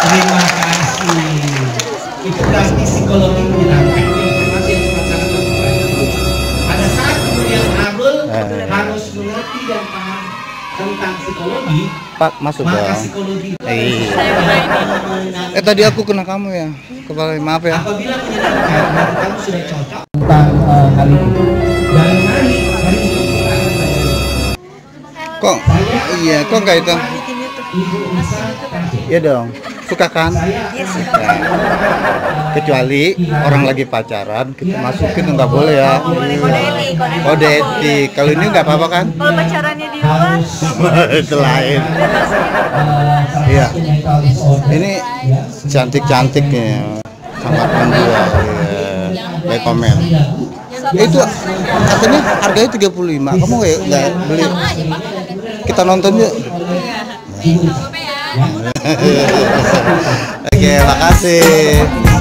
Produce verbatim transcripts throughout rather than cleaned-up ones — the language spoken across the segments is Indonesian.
Terima kasih. Itu berarti psikologi menyenangkan. Informasi yang sangat baik. Pada saat kemudian Arul Eh. harus mengerti dan paham tentang psikologi, Pak, masuk maka dong. psikologi itu Iya. Eh tadi aku kena kamu ya. Kepala maaf ya. apabila menyenangkan, maka kamu sudah cocok tentang uh, hal itu. Dan hari hari itu kita akan belajar. Kok iya, kok enggak itu? Ibu Nisa Tarjo. Iya dong. Suka kan? Saya Iya sih. Ya. Kecuali orang lagi pacaran, kita masukin nggak boleh ya. Oh, boleh kode etik, kode etik. Kode etik. Kalau ini nggak apa-apa kan? Kalau pacarannya di luar, Selain. bebas gitu. Iya. Ini cantik-cantik nih. Sangat menjual. Iya. Like comment. Itu katanya harganya tiga puluh lima. Kamu nggak nggak beli? Kita nonton yuk. Oke, makasih.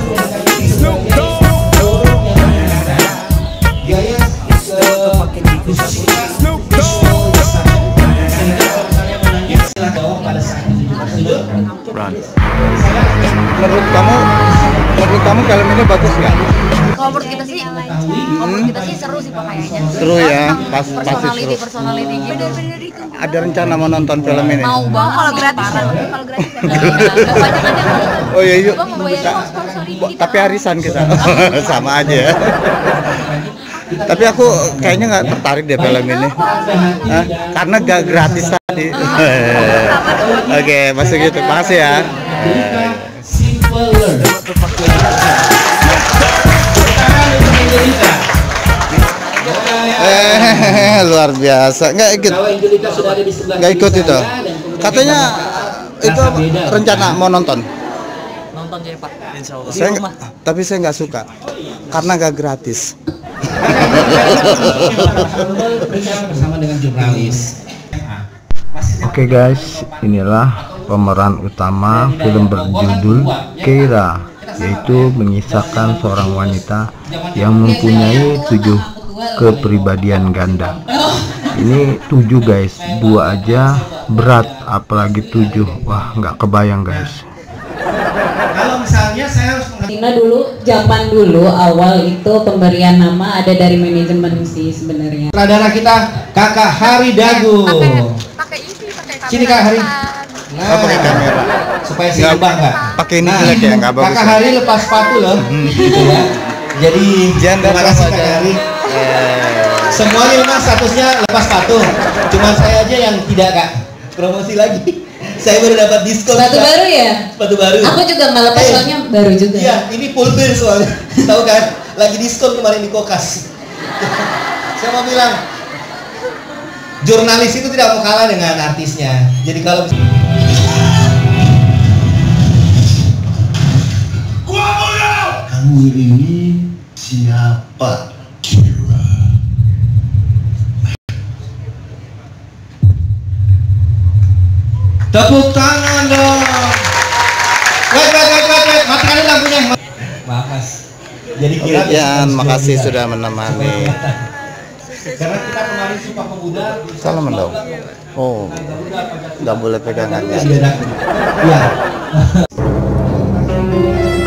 Menurut kamu, menurut kamu film ini bagus nggak? Kalau menurut kita sih, kalau menurut kita sih seru sih Pak kayaknya. Seru ya, pas pasti Personality, seru. personality gitu. Bener-bener itu. Ada rencana mau nonton film ini? Mau banget Kalau sih, gratis, parah. kalau gratis ya. Banyak kan yang Oh iya yuk. Gua mau bayar Kita- sponsor-sponsorin Bo- kita. tapi arisan kita sama aja ya. Tapi aku kayaknya nggak tertarik deh film ini. Hah? Karena gak gratis tadi. Oke, masuk gitu. Makasih ya. Simple Learn. Tangan untuk Angelika. Eh, luar biasa. Nggak ikut, Kalau Angelika sudah ada di sebelah nggak ikut kiri itu. saya, dan kemudian Katanya kita itu rasa beda. rencana mau nonton. Nonton ya Pak, insya Allah. Saya nggak- tapi saya nggak suka karena nggak gratis. Bersama dengan jurnalis. Oke guys, inilah pemeran utama film berjudul Keira, yaitu mengisahkan seorang wanita yang mempunyai tujuh kepribadian ganda. Ini tujuh guys, dua aja berat, apalagi tujuh. Wah, nggak kebayang guys. Kalau misalnya saya harus mengerti Tina dulu, zaman dulu awal itu pemberian nama ada dari manajemen sih sebenarnya. sutradara kita Kakak Hari Dagu. Pakai ini, pakai kamera. Sini Kak Hari. depan. Oh, pakai kamera. Supaya seimbang Kak. Pakai ini jelek ya, nggak bagus. Kakak Hari lepas sepatu loh. Gitu ya. Jadi Jangan terima datang kasih aja. Kakak Hari. Eh, Semuanya memang statusnya lepas sepatu. Cuma saya aja yang tidak Kak. Promosi lagi. Saya baru dapat diskon. Sepatu Kak. baru ya? Sepatu baru. Aku juga nggak lepas Eh, soalnya baru juga. Iya, ini full bir soalnya. Tahu kan? Lagi diskon kemarin di Kokas. Saya mau bilang, jurnalis itu tidak mau kalah dengan artisnya. Jadi kalau Kamu ini siapa? Kira. tepuk tangan dong. Wait, wait, wait, wait, wait. Matikan dulu lampunya. Maaf Mas. Jadi kira Oke, Jan, makasih sudah menemani. Karena kita kemarin Sumpah Pemuda. Salam dong. Oh, nggak boleh pegangan ya. Iya.